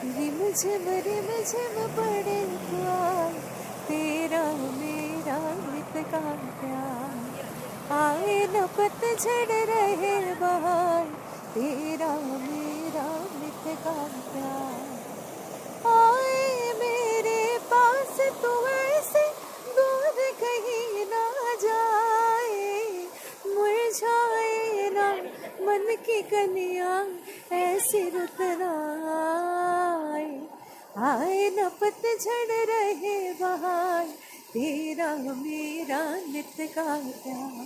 Rim झिम पड़े प्यार, तेरा मेरा नित का प्यार। आए न पतझड़ रहे बहार, तेरा मेरा नित का प्यार। आए मेरे पास तू ऐसे, दूर कहीं ना जाए। मुरझाए ना मन की कनिया, ऐसी रुत ना आए। आए न पतझड़ रहे बहार, तेरा मेरा नित का प्यार।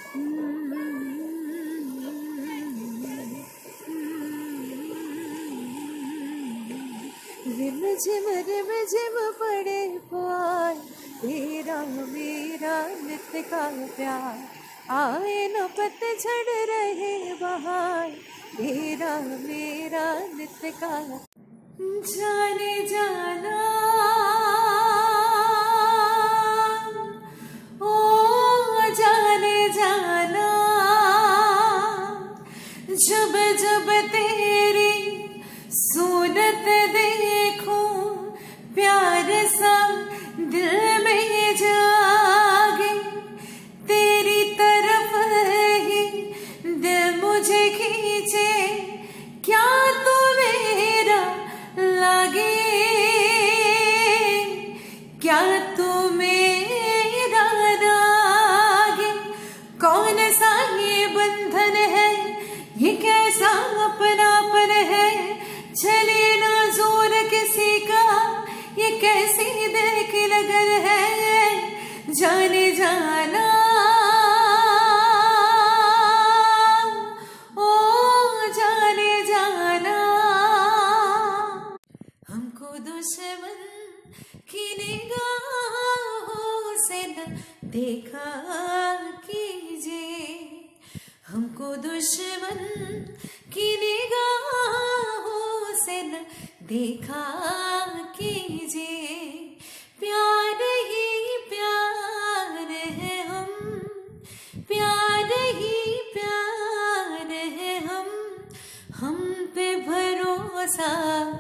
रिम झिम पड़े प्यार, तेरा मेरा नित का प्यार। आए न पतझड़ रहे बहार, तेरा मेरा नित का। जाने जाना ओ जाने जाना, जब जब तेरी सूरत देखूं, प्यार सा दिल में जागे। तेरी तरफ ही दिल मुझे खींचे, क्या तू मेरा लागे। क्या तू मेरा लागे। कौन सा ये बंधन है, ये कैसा अपनापन है। चले ना जोर किसी का, ये कैसी दिल की लगन है। जाने जाना ओ जाने जाना। हमको दुश्मन की निगाहों से न देखा कीजिए। हमको दुश्मन की निगाहों से न देखा कीजिए। प्यार ही प्यार है हम, प्यार ही प्यार है हम पे भरोसा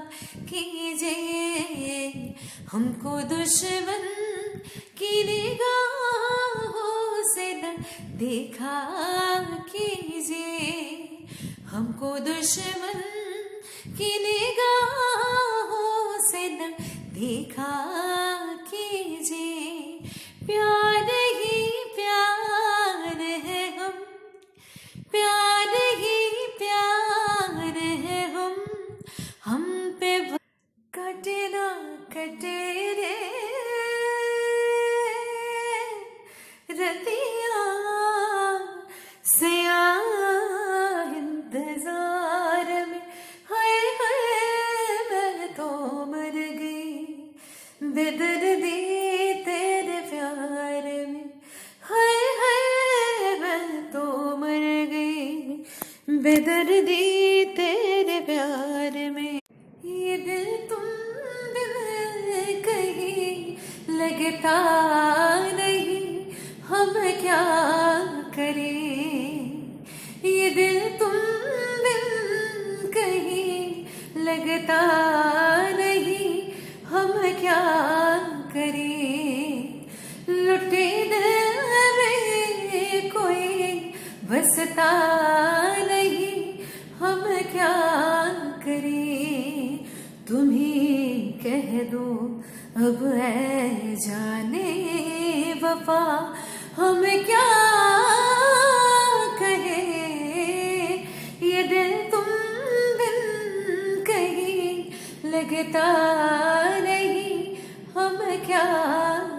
कीजिए। हमको दुश्मन की निगाहों से न देखा कीजिए। हमको दुश्मन की निगाहों से न देखा कीजिए। प्यार ही प्यार है हम, प्यार ही प्यार है हम पे कटे ना कटे रे रतिया से इंतजार में। हाय हाय मैं तो मर गई बेदर्दी तेरे प्यार में। हाय हाय मैं तो मर गई बेदर्दी तेरे प्यार में। ये दिल तुम दिल कहीं लगता नहीं, हम क्या करें। ये दिल तुम दिल कहीं लगता नहीं, हम क्या करें। लुटे दिल में कोई बसता नहीं, हम क्या करें। तुम ही कह दो अब ऐ जाने वफा, हम क्या कहें। ये दिल तुम दिल कहीं लगता नहीं, हम क्या